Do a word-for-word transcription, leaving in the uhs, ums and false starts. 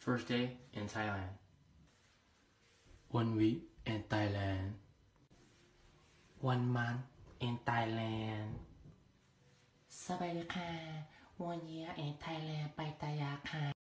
First day in Thailand. One week in Thailand. One month in Thailand. สบายดีค่ะ One year in Thailand ไปตายาค่ะ